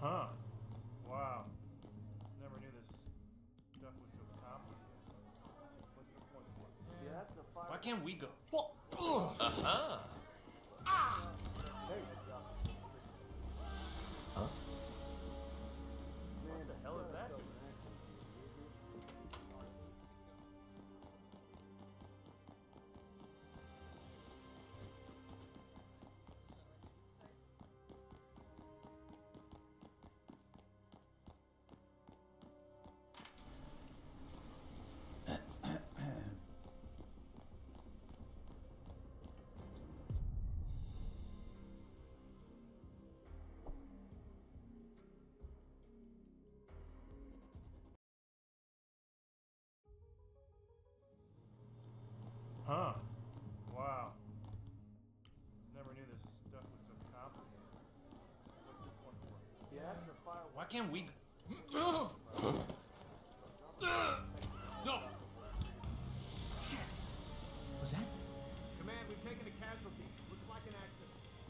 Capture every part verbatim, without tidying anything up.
Huh. Wow. Never knew this stuff was so complicated. What's the point for it? Yeah, that's the fire. Why can't we go? Uh-huh. There you go. Huh? Man, What the hell is that? Huh. Wow. Never knew this stuff was so complicated. What's the point for it? Yeah, that's the fire. Why can't we? No! Was that? Command, we've taken a casualty. Looks like an accident.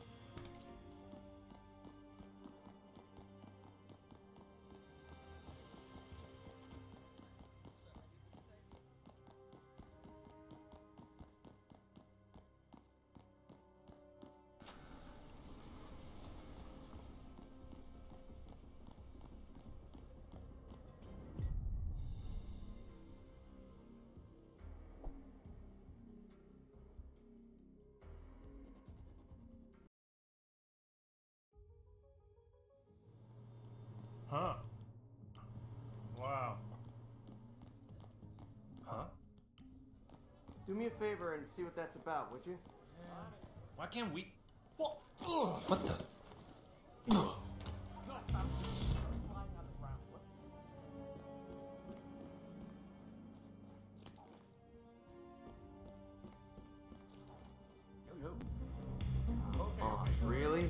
Huh. Wow. Huh? Do me a favor and see what that's about, would you? Why can't we? What the? Oh, really?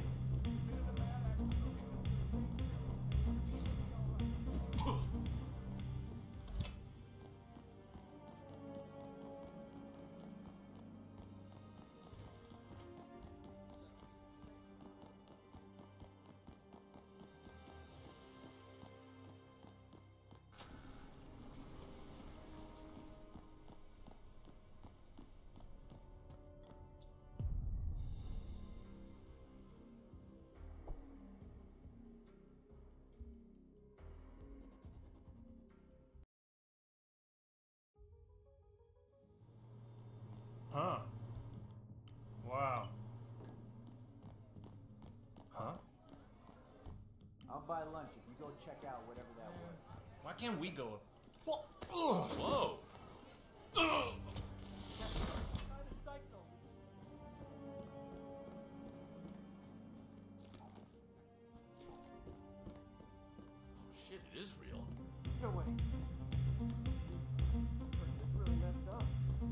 Huh. Wow. Huh? I'll buy lunch if you go check out whatever that was. Why can't we go? Whoa! Shit, it is real. No way. It's really messed up.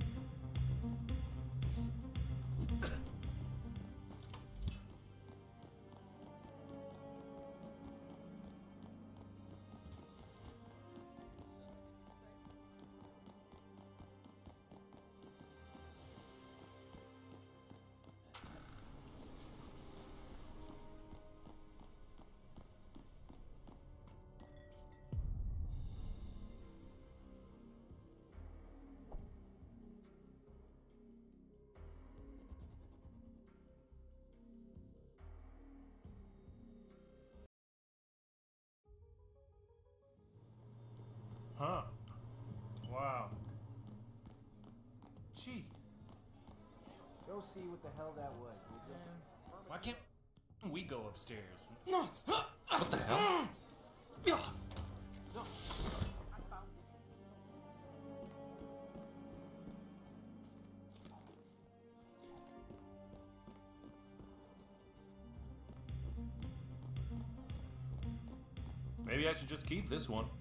Huh. Wow. Jeez. Go see what the hell that was, would you? Why can't we go upstairs? What the hell? Maybe I should just keep this one.